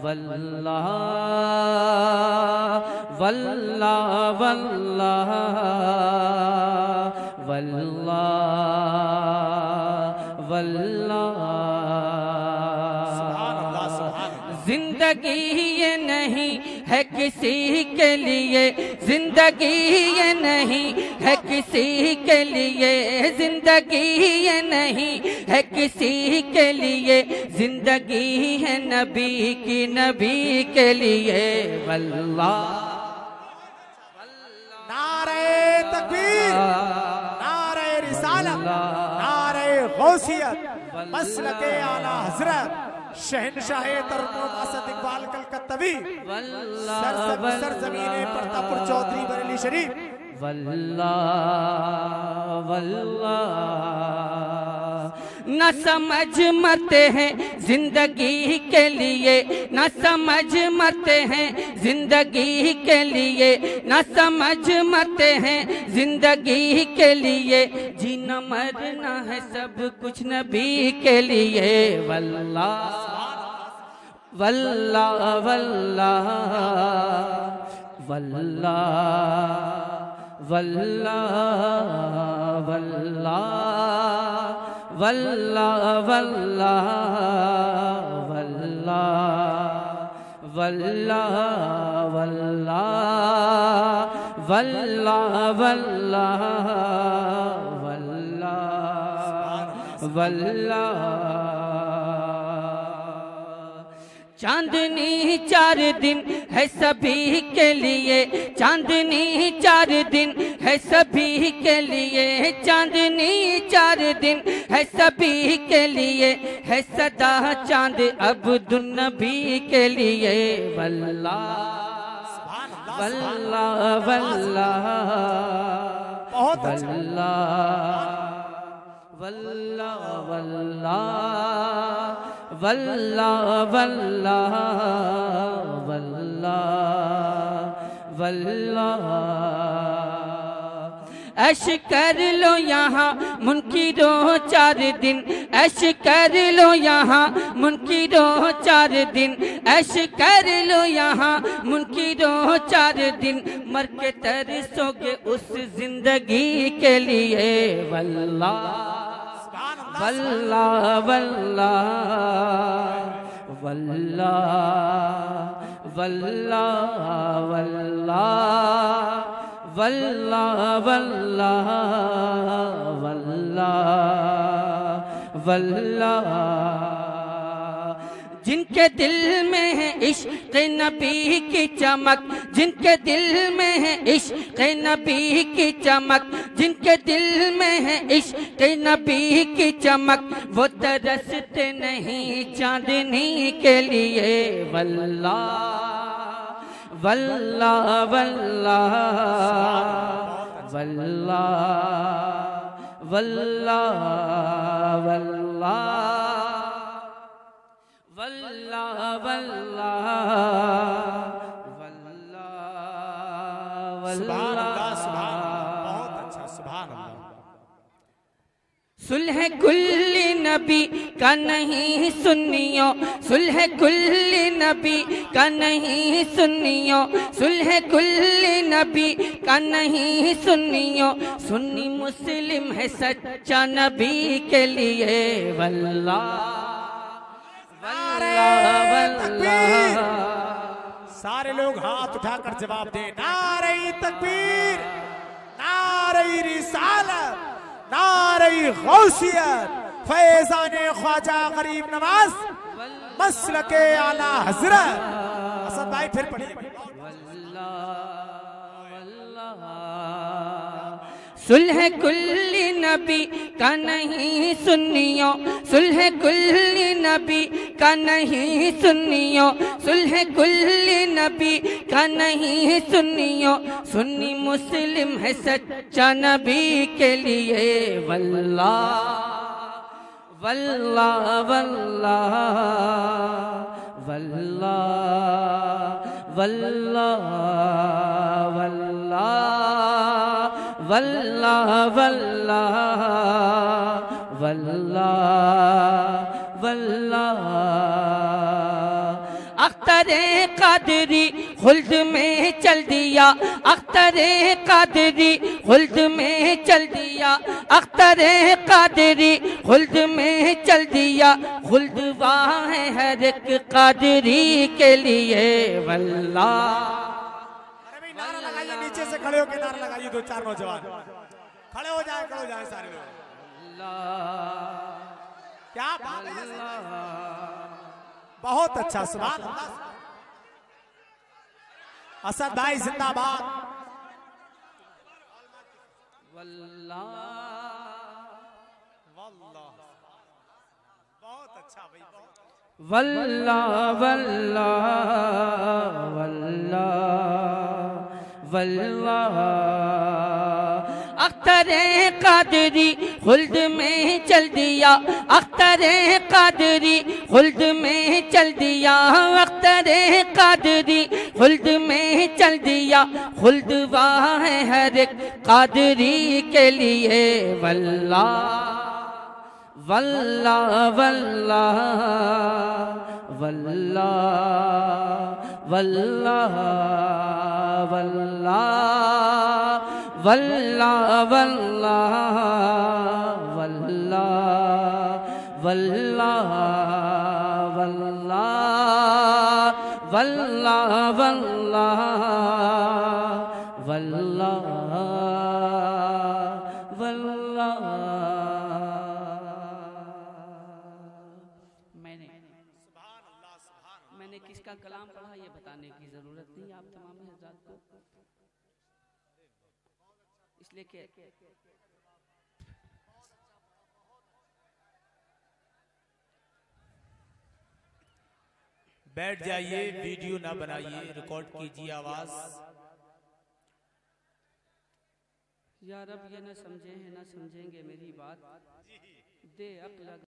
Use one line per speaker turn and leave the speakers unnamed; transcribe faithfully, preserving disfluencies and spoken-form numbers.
वल्लाह वल्लाह वल्लाह वल्लाह वल्लाह। जिंदगी ये नहीं है किसी के लिए, जिंदगी ये नहीं है किसी के लिए, जिंदगी ये नहीं है किसी के लिए, जिंदगी है नबी की नबी के लिए। वल्लाह
नारे तकबीर, नारे रिसालत, नारे गौसियत, मसलके आला हजरत शहनशाह तरन्नुम असद इकबाल कलकत्तवी सरजमीने परतापुर चौधरी बरेली शरीफ।
वल्लाह वल्लाह। न समझ मरते हैं जिंदगी के लिए, न समझ मरते हैं जिंदगी के लिए, न समझ मरते हैं जिंदगी के लिए, जीना मरना है सब कुछ नबी के लिए। वल्लाह वल्लाह वल्लाह वल्लाह वल्लाह वल्लाह वल्लाह वल्लाह वल्लाह वल्लाह वल्लाह वल्लाह वल्लाह वल्लाह वल्लाह। चांदनी चार दिन है सभी के लिए, चांदनी चार दिन है सभी के लिए, चांदनी चार दिन है सभी के लिए, है सदा चांद अब्दुल नबी के लिए। वल्लाह वल्लाह वल्लाह वल्लाह वल्लाह वल्लाह वल्लाह वल्लाह वल्लाह वल्लाह। ऐश कर लो यहाँ मुनकिरों चार दिन, ऐश कर लो यहाँ मुनकिरों चार दिन, ऐश कर लो यहाँ मुनकिरों चार दिन, मर के तरसोगे उस जिंदगी के लिए। वल्लाह वल्लाह वल्लाह वल्लाह वल्लाह वल्लाह वल्लाह वल्लाह वल्लाह वल्लाह। जिनके दिल में है इश्क़ नबी की चमक, जिनके दिल में है इश्क़ नबी की चमक, जिनके दिल में है इश्क़ नबी की चमक, वो तरसते नहीं चांदनी के लिए। वल्लाह वल्लाह वल्लाह वल्लाह वल्लाह वल्लाह वल्लाह वल्लाह वल्लाह वल्लाह।
बहुत अच्छा, सुभान अल्लाह।
सुलह कुल्ली नबी का नहीं सुन्नियों, सुलह कुल्ली नबी का नहीं सुन्नियों, सुलह कुल्ली नबी का नहीं सुन्नियों, सुन्नी मुस्लिम है सच्चा नबी के लिए। वल्लाह वल्लाह।
सारे लोग हाथ उठाकर जवाब दे, नारे तकबीर, नारे रिसालत, नारे गौसियत, फैज़ाने ख्वाजा गरीब नवाज, मसलके आला हजरत। असद भाई फिर पढ़िए।
सुलह कुल्ली नबी का नहीं सुन्नियों, सुलह कुल्ली नबी का नहीं सुन्नियों, सुलह कुल्ली नबी का नहीं सुन्नियों, सुन्नी मुस्लिम है सच्चा नबी के लिए। वल्लाह वल्लाह वल्लाह वल्लाह वल्लाह वल्लाह वल्लाह वल्लाह वल्लाह वल्लाह। अख्तरे कादरी खुल्द में चल दिया, अख्तरे कादरी खुल्द में चल दिया, अख्तरे कादरी खुल्द में चल दिया। खुल्द वहाँ है हर एक कादरी के लिए वल्लाह।
नारा लगाइए, नीचे से खड़े होकर नारा लगाइए, दो चार नौजवान खड़े हो जाए, खड़े हो जाए सारे लोग। क्या बात है, बहुत अच्छा, सुभान अल्लाह। असद भाई जिंदाबाद।
वल्लाह
वल्लाह, बहुत अच्छा भाई,
वल्लाह वल्लाह वल्लाह वल्लाह। अख्तरे कादरी खुल्द में चल दिया, अख्तरे कादरी खुल्द में चल दिया, अख्तरे कादरी खुल्द में चल दिया। खुल्द वहाँ है हर एक कादरी के लिए वल्लाह वल्लाह वल्लाह वल्लाह वल्लाह वल्लाह वल्लाह वल्लाह वल्लाह वल्लाह वल्लाह वल्लाह वल्लाह वल्लाह वल्लाह। मैंने मैंने किसका कलाम पढ़ा ये बताने की जरूरत नहीं आप तमाम हज़रात को, इसलिए कि
बैठ जाइए, वीडियो ना बनाइए, रिकॉर्ड कीजिए आवाज।
यार अब ये ना समझे हैं ना समझेंगे मेरी बात, दे अक्ल